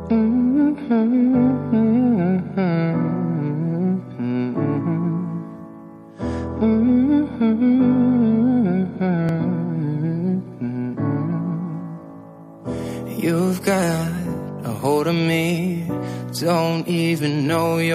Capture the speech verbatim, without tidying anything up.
You've got a hold of me, don't even know you're